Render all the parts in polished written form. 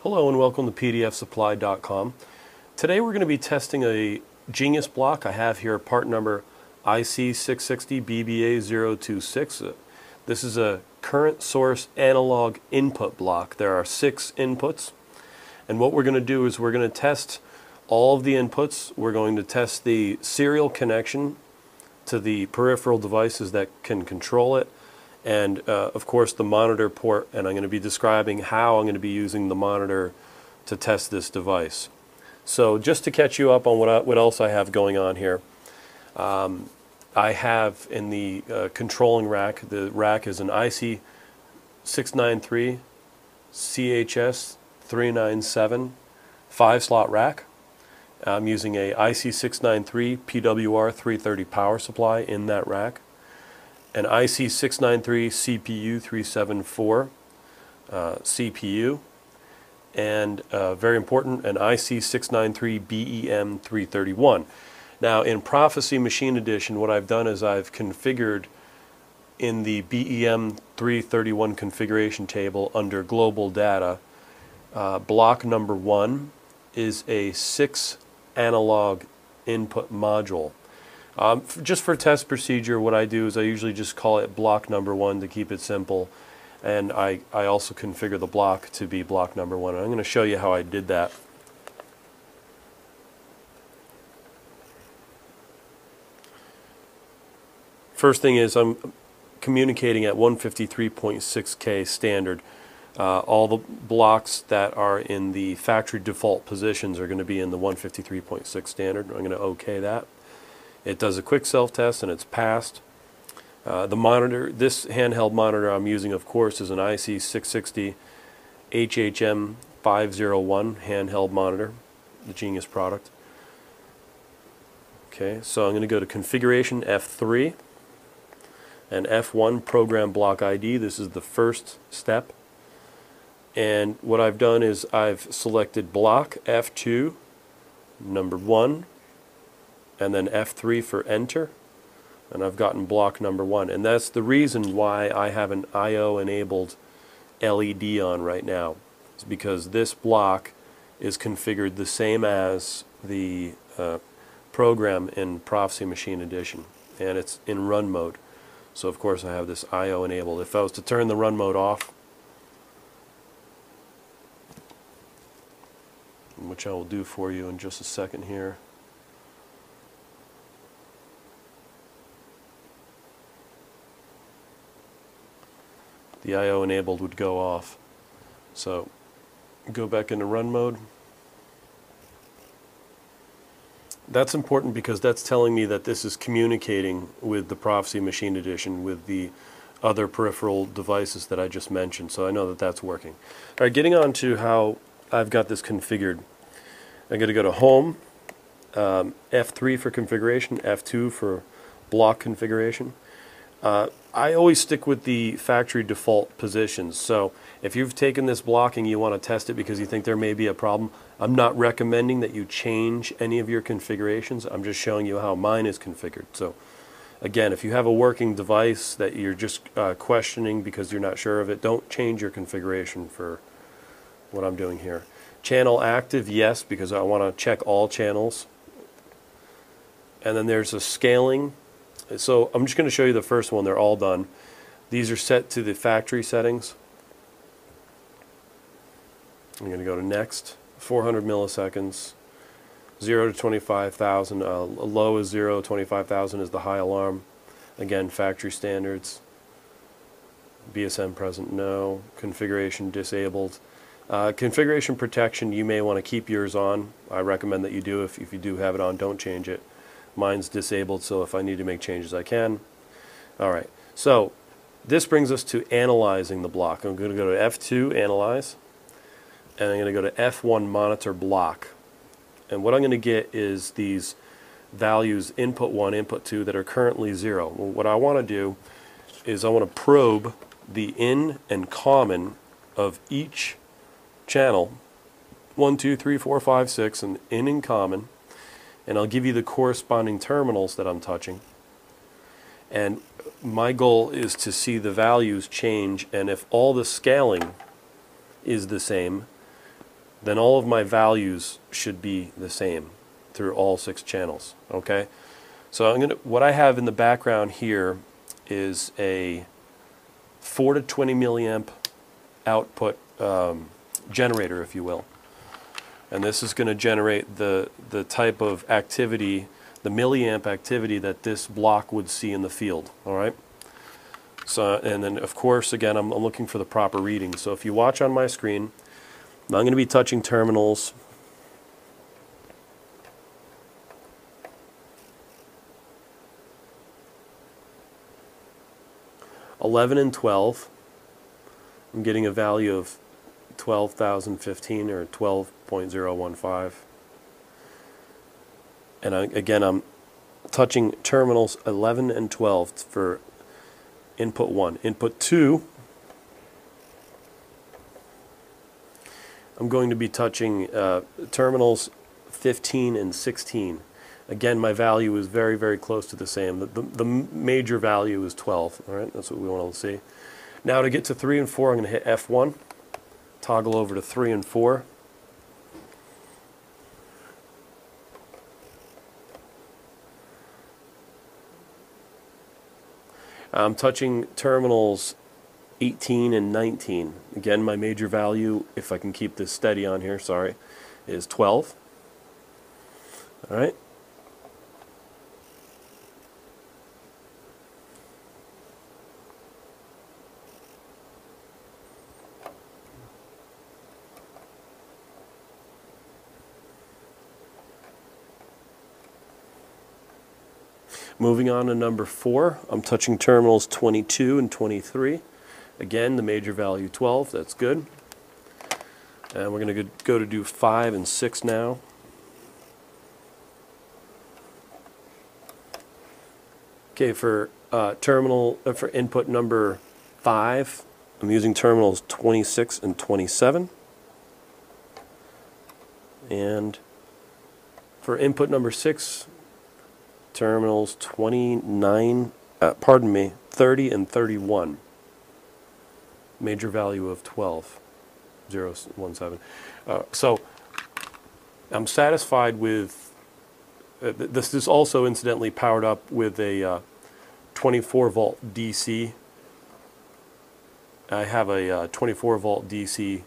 Hello and welcome to pdfsupply.com. Today we're going to be testing a Genius block. I have here part number IC660BBA026. This is a current source analog input block. There are 6 inputs, and what we're going to do is we're going to test all of the inputs. We're going to test the serial connection to the peripheral devices that can control it, and of course the monitor port, and I'm going to be describing how I'm going to be using the monitor to test this device. So just to catch you up on what else I have going on here, I have in the controlling rack, the rack is an IC690 CHS397 5-slot rack. I'm using a IC690 PWR 330 power supply in that rack, an IC690 CPU 374 CPU, and very important, an IC690 BEM331. Now in Proficy Machine Edition, what I've done is I've configured in the BEM331 configuration table under Global Data, block number 1 is a 6 analog input module. Just for test procedure, what I do is I usually just call it block number 1 to keep it simple, and I also configure the block to be block number 1. And I'm going to show you how I did that. First thing is I'm communicating at 153.6K standard. All the blocks that are in the factory default positions are going to be in the 153.6 standard. I'm going to OK that. It does a quick self-test and it's passed. The monitor, this handheld monitor I'm using, of course, is an IC660 HHM501 handheld monitor, the Genius product. Okay, so I'm going to go to Configuration F3 and F1 Program Block ID. This is the first step. And what I've done is I've selected block F2, number 1, and then F3 for enter, and I've gotten block number 1. And that's the reason why I have an I/O enabled LED on right now. It's because this block is configured the same as the program in Proficy Machine Edition, and it's in run mode. So of course I have this I/O enabled. If I was to turn the run mode off, which I will do for you in just a second here. The I/O enabled would go off. So go back into run mode. That's important because that's telling me that this is communicating with the Proficy Machine Edition with the other peripheral devices that I just mentioned. So I know that that's working. All right, getting on to how I've got this configured. I'm going to go to Home, F3 for configuration, F2 for block configuration. I always stick with the factory default positions. So if you've taken this block and you want to test it because you think there may be a problem, I'm not recommending that you change any of your configurations. I'm just showing you how mine is configured. So again, if you have a working device that you're just questioning because you're not sure of it, don't change your configuration for what I'm doing here. Channel active, yes, because I want to check all channels. And then there's a scaling. So I'm just going to show you the first one. They're all done. These are set to the factory settings. I'm going to go to next. 400 milliseconds. 0 to 25,000. Low is 0. 25,000 is the high alarm. Again, factory standards. BSM present, no. Configuration disabled. Configuration protection, you may want to keep yours on. I recommend that you do. If you do have it on, don't change it. Mine's disabled, so if I need to make changes, I can. Alright, so this brings us to analyzing the block. I'm going to go to F2, Analyze, and I'm going to go to F1, Monitor Block. And what I'm going to get is these values, input 1, input 2, that are currently 0. Well, what I want to do is I want to probe the in and common of each channel, 1, 2, 3, 4, 5, 6, and in and common, and I'll give you the corresponding terminals that I'm touching. And my goal is to see the values change, and if all the scaling is the same, then all of my values should be the same through all 6 channels. Okay, so what I have in the background here is a 4 to 20 milliamp output generator, if you will, and this is going to generate the type of activity, the milliamp activity that this block would see in the field. All right. So, and then of course, again, I'm looking for the proper reading. So if you watch on my screen, I'm going to be touching terminals 11 and 12. I'm getting a value of 12,015 or 12.015. And again, I'm touching terminals 11 and 12 for input 1. Input 2, I'm going to be touching terminals 15 and 16. Again, my value is very, very close to the same. The major value is 12. All right, that's what we want to see. Now to get to 3 and 4, I'm going to hit F1, toggle over to 3 and 4. I'm touching terminals 18 and 19. Again, my major value, if I can keep this steady on here, sorry, is 12. All right. Moving on to number 4, I'm touching terminals 22 and 23. Again, the major value 12, that's good. And we're going to go to do 5 and 6 now. Okay, for for input number 5, I'm using terminals 26 and 27. And for input number 6, terminals 30 and 31. Major value of 12.017. So I'm satisfied with this. Is also incidentally powered up with a 24 volt DC. I have a 24 volt DC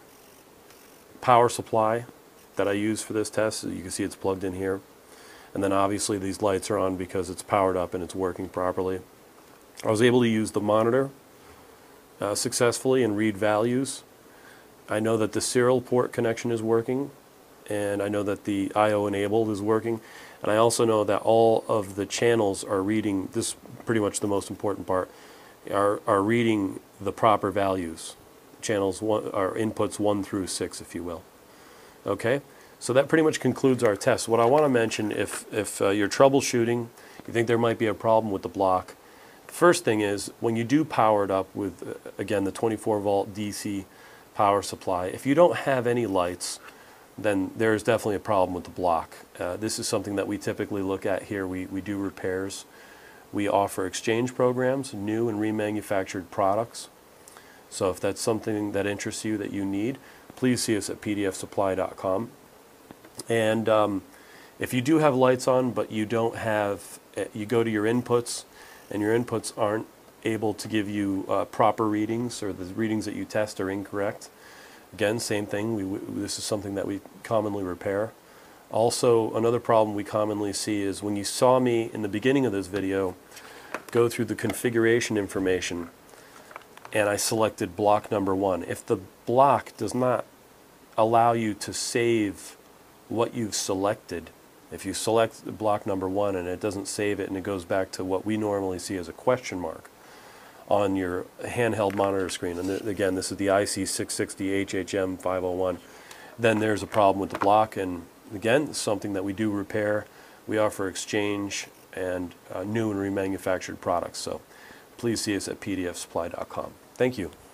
power supply that I use for this test. So you can see it's plugged in here. And then obviously these lights are on because it's powered up and it's working properly. I was able to use the monitor successfully and read values. I know that the serial port connection is working, and I know that the I/O enabled is working, and I also know that all of the channels are reading, this is pretty much the most important part, are reading the proper values. Channels are inputs 1 through 6, if you will. Okay? So that pretty much concludes our test. What I want to mention, if you're troubleshooting, you think there might be a problem with the block, the first thing is when you do power it up with, again, the 24 volt DC power supply, if you don't have any lights, then there's definitely a problem with the block. This is something that we typically look at here. We do repairs. We offer exchange programs, new and remanufactured products. So if that's something that interests you, that you need, please see us at pdfsupply.com. And if you do have lights on, but you don't have, you go to your inputs, and your inputs aren't able to give you proper readings, or the readings that you test are incorrect, again, same thing. This is something that we commonly repair. Also, another problem we commonly see is when you saw me in the beginning of this video go through the configuration information, and I selected block number 1. If the block does not allow you to save what you've selected, if you select block number 1 and it doesn't save it and it goes back to what we normally see as a question mark on your handheld monitor screen, and again, this is the IC660BBA026, then there's a problem with the block. And again, it's something that we do repair. We offer exchange and new and remanufactured products. So please see us at pdfsupply.com. Thank you.